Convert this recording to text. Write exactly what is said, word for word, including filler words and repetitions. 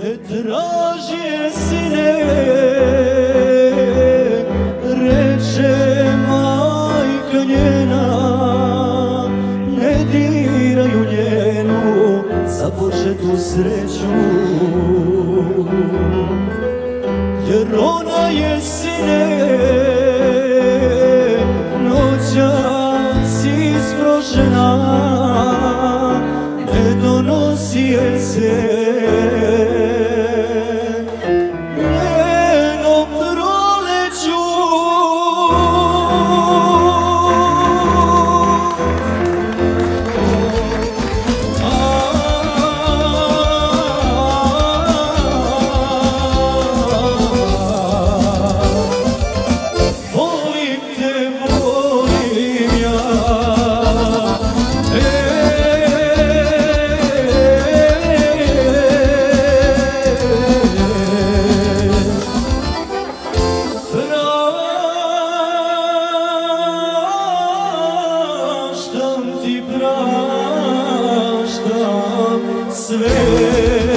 te traži sine, reče majka njena, ne diraju njenu započetu sreću, jer ona je sine noćas isprošena, ne donosi je se njenom proleću. Volim te, volim ja, praštam ti, praštam sve.